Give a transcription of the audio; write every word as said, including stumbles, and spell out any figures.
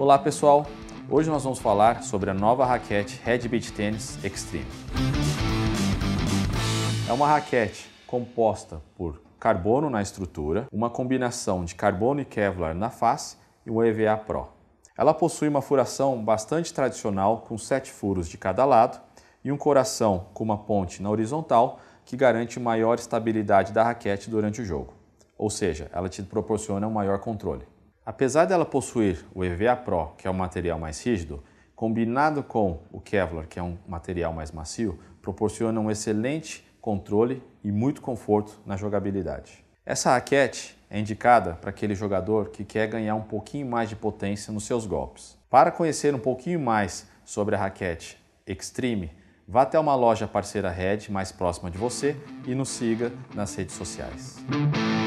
Olá pessoal, hoje nós vamos falar sobre a nova raquete Red Beach Tennis Extreme. É uma raquete composta por carbono na estrutura, uma combinação de carbono e Kevlar na face e um E V A Pro. Ela possui uma furação bastante tradicional com sete furos de cada lado e um coração com uma ponte na horizontal que garante maior estabilidade da raquete durante o jogo. Ou seja, ela te proporciona um maior controle. Apesar dela possuir o E V A Pro, que é um material mais rígido, combinado com o Kevlar, que é um material mais macio, proporciona um excelente controle e muito conforto na jogabilidade. Essa raquete é indicada para aquele jogador que quer ganhar um pouquinho mais de potência nos seus golpes. Para conhecer um pouquinho mais sobre a raquete Extreme, vá até uma loja parceira Red mais próxima de você e nos siga nas redes sociais.